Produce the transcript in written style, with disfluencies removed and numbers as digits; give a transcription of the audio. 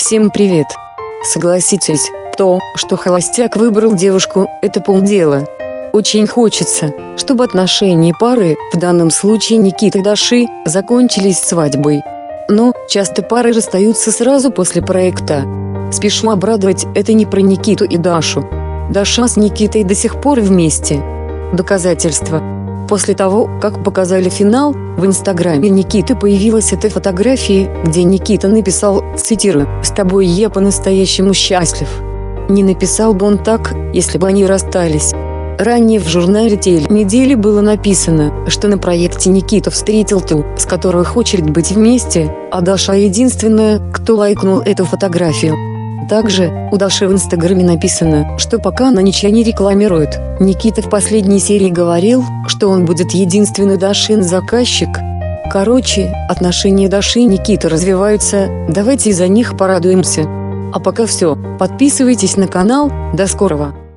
Всем привет! Согласитесь, то, что холостяк выбрал девушку, это полдела. Очень хочется, чтобы отношения пары, в данном случае Никиты и Даши, закончились свадьбой. Но часто пары расстаются сразу после проекта. Спешу обрадовать, это не про Никиту и Дашу. Даша с Никитой до сих пор вместе. Доказательство. После того, как показали финал, в инстаграме Никиты появилась эта фотография, где Никита написал, цитирую, «С тобой я по-настоящему счастлив». Не написал бы он так, если бы они расстались. Ранее в журнале «Теле-недели» было написано, что на проекте Никита встретил ту, с которой хочет быть вместе, а Даша единственная, кто лайкнул эту фотографию. Также у Даши в инстаграме написано, что пока она ничего не рекламирует. Никита в последней серии говорил, что он будет единственный Дашин заказчик. Короче, отношения Даши и Никиты развиваются, давайте из-за них порадуемся. А пока все, подписывайтесь на канал, до скорого!